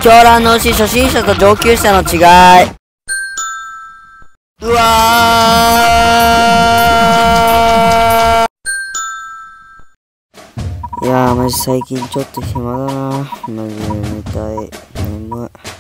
狂乱の牛初心者と上級者の違い。うわー、いやーマジ最近ちょっと暇だな。マジで寝たい。眠い。